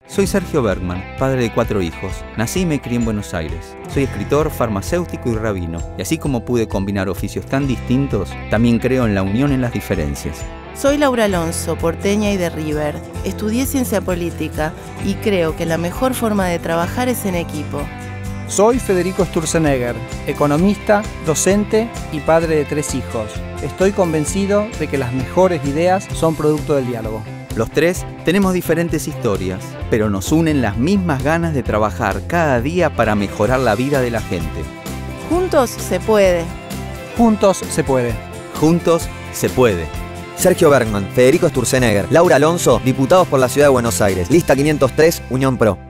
Soy Sergio Bergman, padre de 4 hijos. Nací y me crié en Buenos Aires. Soy escritor, farmacéutico y rabino. Y así como pude combinar oficios tan distintos, también creo en la unión en las diferencias. Soy Laura Alonso, porteña y de River. Estudié ciencia política y creo que la mejor forma de trabajar es en equipo. Soy Federico Sturzenegger, economista, docente y padre de 3 hijos. Estoy convencido de que las mejores ideas son producto del diálogo. Los 3 tenemos diferentes historias, pero nos unen las mismas ganas de trabajar cada día para mejorar la vida de la gente. Juntos se puede. Juntos se puede. Juntos se puede. Sergio Bergman, Federico Sturzenegger, Laura Alonso, diputados por la Ciudad de Buenos Aires. Lista 503, Unión Pro.